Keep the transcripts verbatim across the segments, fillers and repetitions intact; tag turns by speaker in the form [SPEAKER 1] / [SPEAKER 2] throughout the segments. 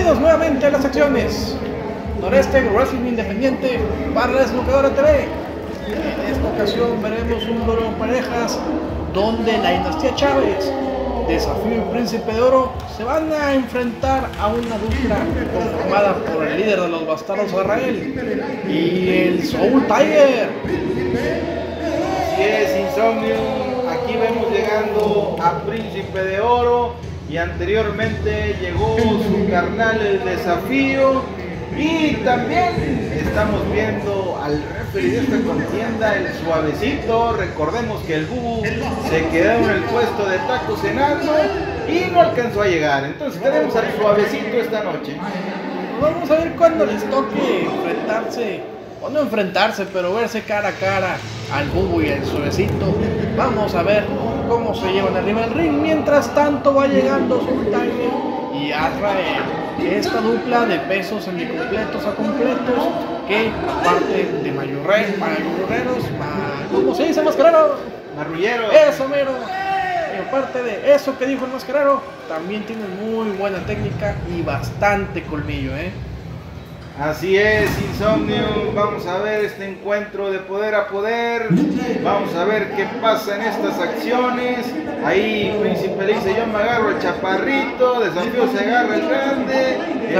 [SPEAKER 1] Bienvenidos nuevamente a las secciones Noreste Wrestling Independiente para la Desbloqueadora T V. En esta ocasión veremos un duelo de parejas donde la dinastía Chávez, Desafío y Príncipe de Oro se van a enfrentar a una dupla conformada por el líder de los bastardos Israel y el Soul Tiger.
[SPEAKER 2] Así es, Insomnio. Aquí vemos llegando a Príncipe de Oro y anteriormente llegó su carnal el Desafío, y también estamos viendo al referee de esta contienda, el Suavecito. Recordemos que el Bubu se quedó en el puesto de tacos cenando y no alcanzó a llegar, entonces tenemos al Suavecito esta noche.
[SPEAKER 1] Vamos a ver cuando les toque enfrentarse, o no enfrentarse, pero verse cara a cara al Bubu y al Suavecito. Vamos a ver cómo se llevan arriba del ring. Mientras tanto va llegando Soul Tiger y Azrael, esta dupla de pesos semicompletos a completos que aparte de mayurreros, mayurreros, ¿cómo se dice, mascarero?
[SPEAKER 2] Marrullero.
[SPEAKER 1] Eso mero. Y aparte de eso que dijo el mascarero, también tienen muy buena técnica y bastante colmillo, ¿eh?
[SPEAKER 2] Así es, Insomnio. Vamos a ver este encuentro de poder a poder. Vamos a ver qué pasa en estas acciones. Ahí Príncipe le dice: yo me agarro el chaparrito. Desafío se agarra el grande.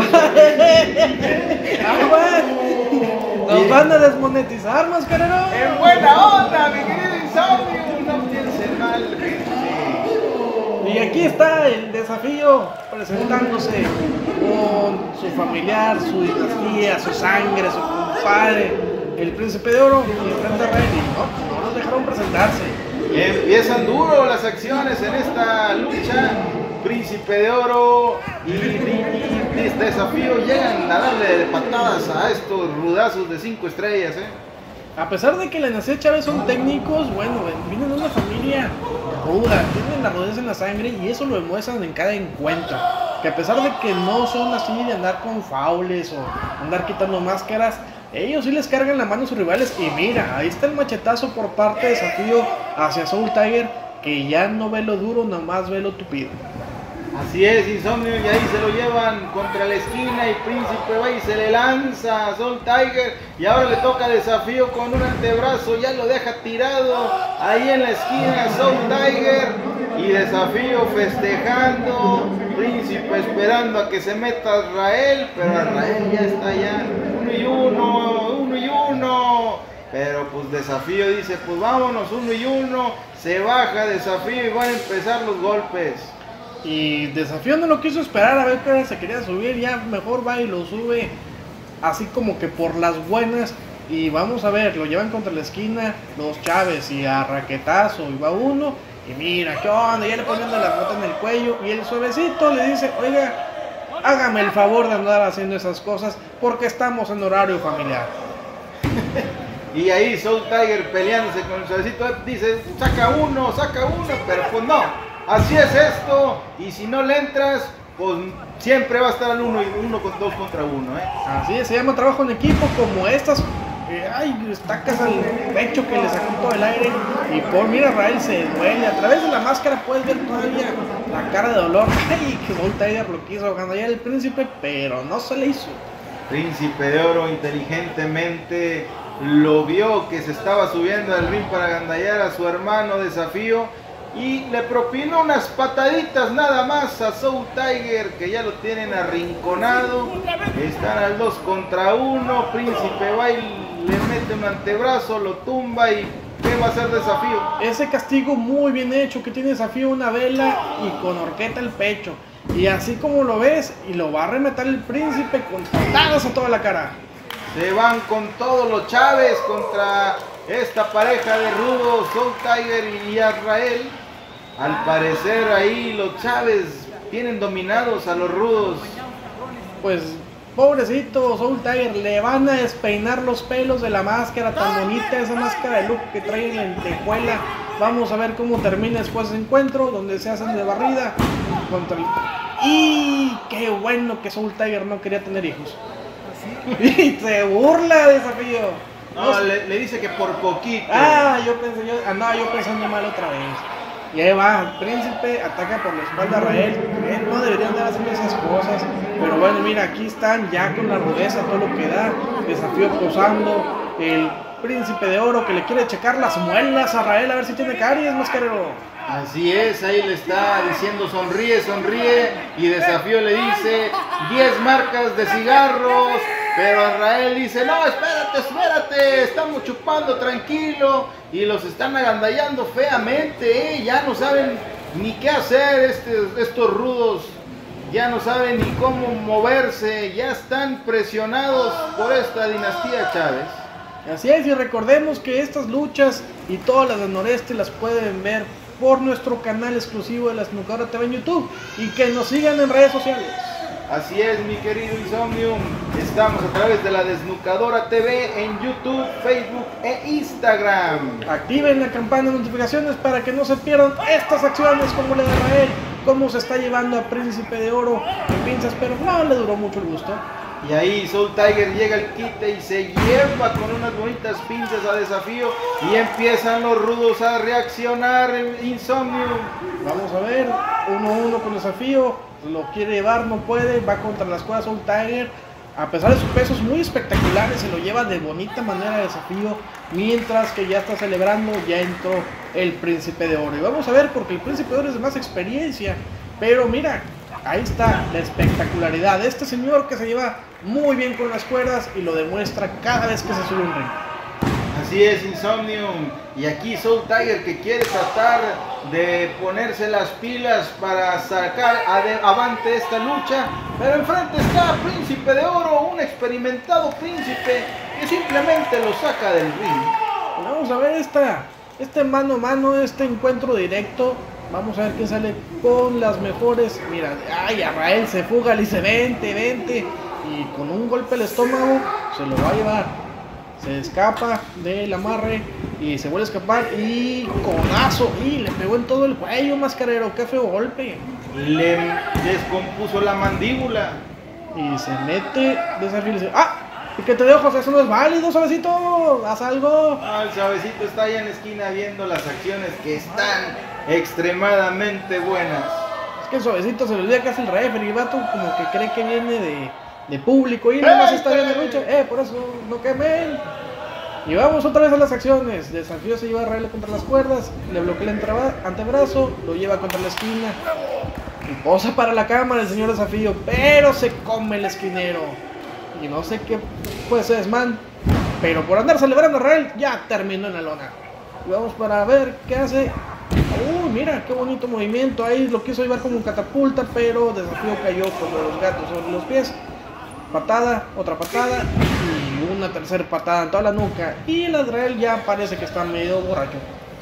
[SPEAKER 1] Nos van a desmonetizar, mascarero.
[SPEAKER 2] En buena onda, mi querido Insomnio. No piensen mal, gente.
[SPEAKER 1] Y aquí está el Desafío presentándose con su familiar, su dinastía, su sangre, su compadre, el Príncipe de Oro, y enfrente a Rey. No, no los dejaron presentarse.
[SPEAKER 2] Y empiezan duro las acciones en esta lucha. Príncipe de Oro y, y, y Desafío llegan a darle patadas a estos rudazos de cinco estrellas, ¿eh?
[SPEAKER 1] A pesar de que la dinastía Chávez son técnicos, bueno, vienen de una familia ruda, tienen la rudeza en la sangre y eso lo demuestran en cada encuentro. Que a pesar de que no son así de andar con faules o andar quitando máscaras, ellos sí les cargan la mano a sus rivales. Y mira, ahí está el machetazo por parte de Desafío hacia Soul Tiger, que ya no ve lo duro, nomás ve lo tupido.
[SPEAKER 2] Así es, Insomnio, y ahí se lo llevan contra la esquina y Príncipe va y se le lanza a Soul Tiger, y ahora le toca Desafío con un antebrazo, ya lo deja tirado ahí en la esquina Soul Tiger, y Desafío festejando, Príncipe esperando a que se meta Israel, pero Israel ya está ya uno y uno, uno y uno, pero pues Desafío dice: pues vámonos, uno y uno, se baja Desafío y van a empezar los golpes.
[SPEAKER 1] Y Desafío no lo quiso esperar a ver que se quería subir, ya mejor va y lo sube así como que por las buenas. Y vamos a ver, lo llevan contra la esquina los Chávez y a raquetazo, y va uno y mira, ¿qué onda? Ya le ponen la bota en el cuello y el Suavecito le dice: oiga, hágame el favor de andar haciendo esas cosas porque estamos en horario familiar.
[SPEAKER 2] Y ahí Soul Tiger peleándose con el Suavecito dice: saca uno, saca uno, pero pues no. Así es esto, y si no le entras, pues siempre va a estar al uno y uno con dos contra uno, ¿eh?
[SPEAKER 1] Así es, se llama trabajo en equipo, como estas, eh, ay, estacas al pecho que le sacó todo el aire. Y por mira, Rael se duele, a través de la máscara puedes ver todavía la cara de dolor. Ay, que Soul Tiger lo quiso ganar el Príncipe, pero no se le hizo.
[SPEAKER 2] Príncipe de Oro inteligentemente lo vio que se estaba subiendo al ring para agandallar a su hermano Desafío, y le propinó unas pataditas nada más a Soul Tiger, que ya lo tienen arrinconado. Están al dos contra uno. Príncipe va y le mete un antebrazo, lo tumba, y ¿qué va a hacer Desafío?
[SPEAKER 1] Ese castigo muy bien hecho que tiene Desafío, una vela y con horqueta el pecho. Y así como lo ves, y lo va a rematar el Príncipe con patadas a toda la cara.
[SPEAKER 2] Se van con todos los Chávez contra esta pareja de rudos, Soul Tiger y Azrael. Al parecer ahí los Chávez tienen dominados a los rudos.
[SPEAKER 1] Pues pobrecito Soul Tiger, le van a despeinar los pelos de la máscara tan bonita, esa máscara de look que trae en la lentejuela. Vamos a ver cómo termina después del encuentro, donde se hacen de barrida contra el... Y qué bueno que Soul Tiger no quería tener hijos. Y se burla de Desafío.
[SPEAKER 2] No, le, le dice que por poquito.
[SPEAKER 1] Ah, yo pensé, yo andaba yo pensando mal otra vez. Y ahí va, el príncipe ataca por la espalda a Rael. Él no deberían de hacer esas cosas. Pero bueno, mira, aquí están ya con la rudeza, todo lo que da. Desafío posando. El príncipe de oro que le quiere checar las muelas a Rael a ver si tiene caries, mascarero.
[SPEAKER 2] Así es, ahí le está diciendo sonríe, sonríe. Y Desafío le dice diez marcas de cigarros. Pero Israel dice, no, espérate, espérate, estamos chupando tranquilo. Y los están agandallando feamente, ¿eh? Ya no saben ni qué hacer estos, estos rudos. Ya no saben ni cómo moverse. Ya están presionados por esta dinastía Chávez.
[SPEAKER 1] Así es, y recordemos que estas luchas y todas las del noreste las pueden ver por nuestro canal exclusivo de la Desnucadora T V en YouTube. Y que nos sigan en redes sociales.
[SPEAKER 2] Así es, mi querido Insomnium, estamos a través de la Desnucadora T V en YouTube, Facebook e Instagram.
[SPEAKER 1] Activen la campana de notificaciones para que no se pierdan estas acciones como la de Rael, cómo se está llevando a Príncipe de Oro en pinzas, pero no le duró mucho el gusto.
[SPEAKER 2] Y ahí Soul Tiger llega al quite y se lleva con unas bonitas pinzas a Desafío y empiezan los rudos a reaccionar en Insomnium.
[SPEAKER 1] Vamos a ver, uno a uno con Desafío. Lo quiere llevar, no puede, va contra las cuerdas Soul Tiger. A pesar de sus pesos muy espectaculares, se lo lleva de bonita manera a Desafío. Mientras que ya está celebrando, ya entró el Príncipe de Oro. Y vamos a ver, porque el Príncipe de Oro es de más experiencia. Pero mira, ahí está la espectacularidad de este señor que se lleva muy bien con las cuerdas y lo demuestra cada vez que se sube un ring.
[SPEAKER 2] Así es, Insomnium. Y aquí Soul Tiger que quiere tratar de ponerse las pilas para sacar avante esta lucha. Pero enfrente está Príncipe de Oro, un experimentado príncipe que simplemente lo saca del ring.
[SPEAKER 1] Vamos a ver esta, este mano a mano, este encuentro directo. Vamos a ver quién sale con las mejores. Mira, ay, Rael se fuga, le dice vente, vente. Y con un golpe al estómago se lo va a llevar. Se escapa del amarre y se vuelve a escapar y codazo y le pegó en todo el cuello, mascarero, qué feo golpe.
[SPEAKER 2] Le descompuso la mandíbula
[SPEAKER 1] y se mete Desafío y dice, ah, ¿y qué te dejo, José? Eso no es válido, suavecito, haz algo.
[SPEAKER 2] Ah, el suavecito está ahí en la esquina viendo las acciones que están extremadamente buenas.
[SPEAKER 1] Es que el suavecito se le olvida que es el referee, el vato como que cree que viene de... de público y nada más está viendo la lucha, eh, por eso no quemen. Y vamos otra vez a las acciones. Desafío se lleva a Rael contra las cuerdas, le bloquea el antebrazo, lo lleva contra la esquina y posa para la cámara el señor Desafío, pero se come el esquinero. Y no sé qué puede ser desmán, pero por andar celebrando a Rael ya terminó en la lona. Y vamos para ver qué hace. Uy, mira, qué bonito movimiento. Ahí lo quiso llevar como un catapulta, pero Desafío cayó como los gatos sobre los pies. Patada, otra patada y una tercera patada en toda la nuca. Y el Azrael ya parece que está medio borracho.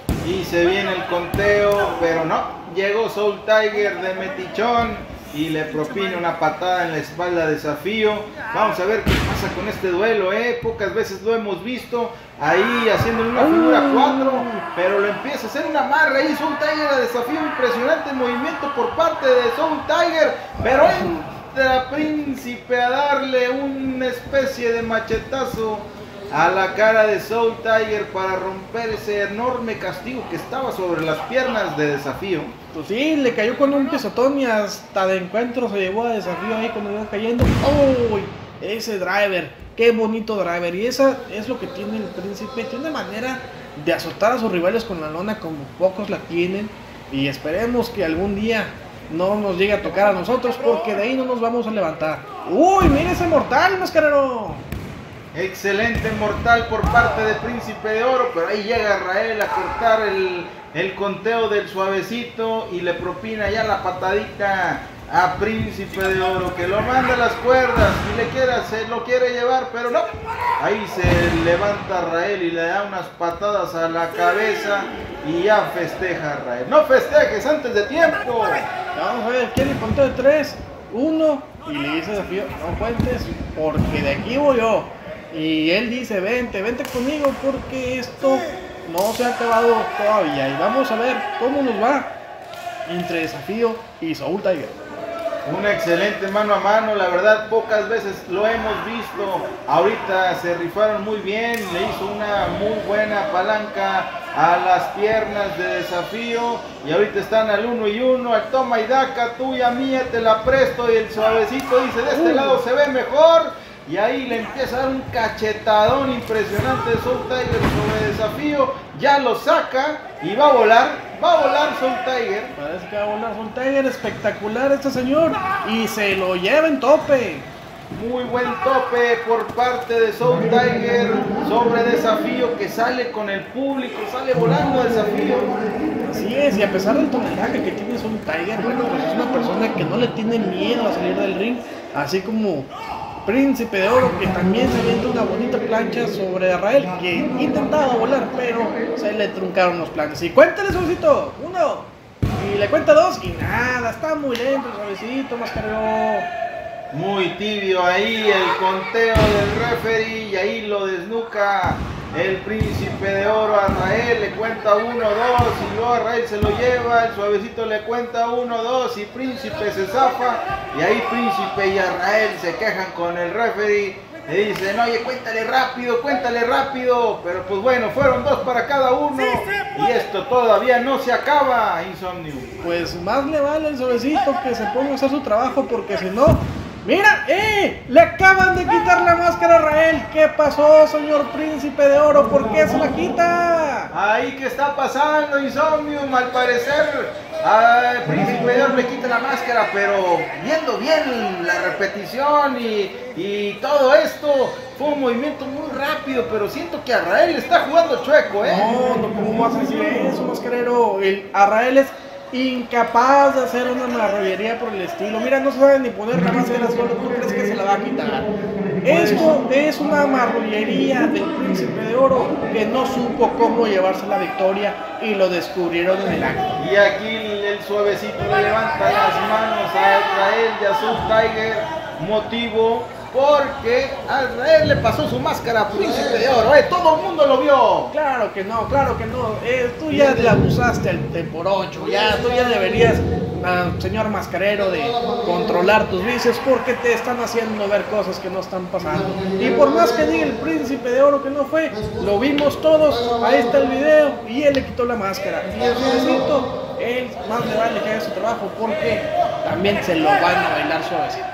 [SPEAKER 2] Y se viene el conteo, pero no. Llegó Soul Tiger de metichón y le propina una patada en la espalda a Desafío. Vamos a ver qué pasa con este duelo, ¿eh? Pocas veces lo hemos visto ahí haciéndole una figura cuatro, pero lo empieza a hacer una amarra ahí Soul Tiger a Desafío. Impresionante movimiento por parte de Soul Tiger, pero en la Príncipe a darle una especie de machetazo a la cara de Soul Tiger para romper ese enorme castigo que estaba sobre las piernas de Desafío.
[SPEAKER 1] Pues sí, le cayó con un pisotón y hasta de encuentro se llevó a Desafío ahí cuando iba cayendo. ¡Uy! Ese driver, qué bonito driver. Y esa es lo que tiene el Príncipe, tiene manera de azotar a sus rivales con la lona como pocos la tienen. Y esperemos que algún día no nos llegue a tocar a nosotros, porque de ahí no nos vamos a levantar. ¡Uy! ¡Mira ese mortal, mascarero!
[SPEAKER 2] Excelente mortal por parte de Príncipe de Oro, pero ahí llega Rael a cortar el, el conteo del suavecito y le propina ya la patadita a Príncipe de Oro, que lo manda a las cuerdas y le quiere, se lo quiere llevar, pero no. Ahí se levanta Rael y le da unas patadas a la cabeza y ya festeja Rael. No festejes antes de tiempo.
[SPEAKER 1] Vamos a ver, quiere el conteo de tres, uno, y le dice Desafío, no cuentes, porque de aquí voy yo. Y él dice, vente, vente conmigo, porque esto no se ha acabado todavía. Y vamos a ver cómo nos va entre Desafío y Soul Tiger.
[SPEAKER 2] Un excelente mano a mano, la verdad pocas veces lo hemos visto. Ahorita se rifaron muy bien, le hizo una muy buena palanca a las piernas de Desafío y ahorita están al uno y uno, al toma y daca, tuya mía, te la presto, y el suavecito dice, de este lado se ve mejor, y ahí le empieza a dar un cachetadón impresionante de Soul Tiger sobre Desafío, ya lo saca y va a volar, va a volar Soul Tiger.
[SPEAKER 1] Parece que va a volar Soul Tiger, espectacular este señor, y se lo lleva en tope.
[SPEAKER 2] Muy buen tope por parte de Soul Tiger sobre Desafío, que sale con el público, sale volando Desafío.
[SPEAKER 1] Así es, y a pesar del tonelaje que tiene Soul Tiger, bueno, pues es una persona que no le tiene miedo a salir del ring, así como Príncipe de Oro, que también se avienta una bonita plancha sobre Arrael, que intentaba volar, pero se le truncaron los planes. Y cuéntale, suavecito, uno, y le cuenta dos, y nada, está muy lento el suavecito, Mascarero.
[SPEAKER 2] Muy tibio ahí el conteo del referee, y ahí lo desnuca el Príncipe de Oro. A Arrael le cuenta uno, dos, y luego Arrael se lo lleva, el suavecito le cuenta uno, dos, y Príncipe se zafa, y ahí Príncipe y Arrael se quejan con el referee, le dicen, oye, cuéntale rápido, cuéntale rápido, pero pues bueno, fueron dos para cada uno, y esto todavía no se acaba, Insomnio.
[SPEAKER 1] Pues más le vale el suavecito que se ponga a hacer su trabajo, porque si no... ¡Mira! ¡Eh! ¡Le acaban de quitar la máscara a Arrael! ¿Qué pasó, señor Príncipe de Oro? ¿Por qué se la quita?
[SPEAKER 2] Ahí, ¿qué está pasando, Insomnium? Al parecer, al Príncipe de Oro le quita la máscara, pero viendo bien la repetición y, y todo esto, fue un movimiento muy rápido, pero siento que Arrael está jugando chueco, ¿eh?
[SPEAKER 1] No, no, ¿cómo vas a decir eso, mascarero? El Arrael es incapaz de hacer una marrullería por el estilo. Mira, no sabe ni poner la máscara solo. ¿Tú crees que se la va a quitar? Esto es una marrullería del Príncipe de Oro que no supo cómo llevarse la victoria y lo descubrieron en el acto.
[SPEAKER 2] Y aquí el suavecito le levanta las manos a Arrael y a Soul Tiger. Motivo porque a Arrael le pasó su máscara a Príncipe de Oro, ¿eh? Todo el mundo lo vio.
[SPEAKER 1] Claro que no, claro que no. Eh, tú ya le abusaste al por ocho. Ya, tú ya deberías, uh, señor mascarero, de controlar tus vicios, porque te están haciendo ver cosas que no están pasando. Y por más que diga el Príncipe de Oro que no fue, lo vimos todos. Ahí está el video y él le quitó la máscara. Y el suavecito, él más le vale que haga su trabajo, porque también se lo van a bailar suavecito.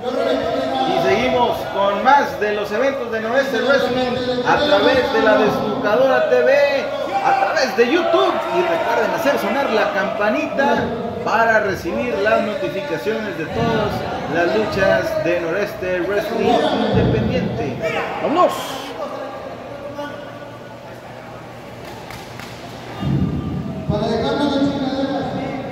[SPEAKER 2] Y seguimos con más de los eventos de Noreste Wrestling a través de la Desnucadora T V, a través de YouTube, y recuerden hacer sonar la campanita para recibir las notificaciones de todas las luchas de Noreste Wrestling Independiente.
[SPEAKER 1] ¡Vámonos!
[SPEAKER 3] Para dejarnos las chingaderas,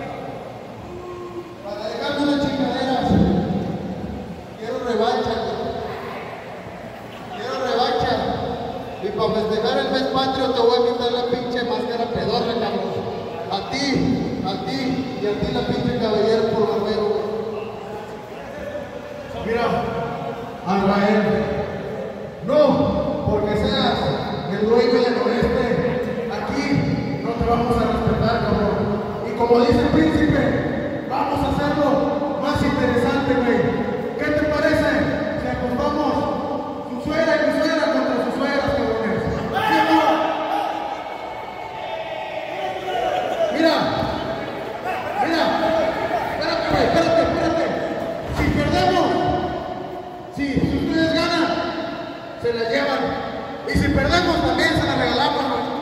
[SPEAKER 3] para dejarnos las chingaderas, quiero revancha, quiero revancha, y para festejar el mes patrio te voy a quitar la pinche máscara pedorra, cabrón, a ti, a ti, y a ti la pinche cabellera por barbero, güey. Mira, Arrael, no, porque seas el dueño de Noreste, aquí no te vamos a respetar, cabrón. Y como dice el Príncipe, vamos a hacerlo más interesante, güey. ¿Qué te parece si acostamos su suegra y mi suegra contra sus suegras, cabrones? ¿Sí o no? Mira, mira, espérate, güey, espérate, espérate. Si perdemos, si, si ustedes ganan, se la llevan. Y si perdemos, también se la regalamos, güey.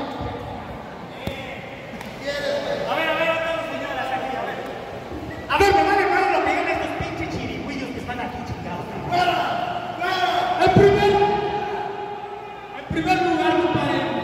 [SPEAKER 4] A ver, a ver, a ver, señoras, aquí, a ver. A ver, me vale más lo que digan estos pinches chirigüillos que están aquí, chingados.
[SPEAKER 3] ¡Fuera! ¡Fuera! En primer, en primer lugar, compadre,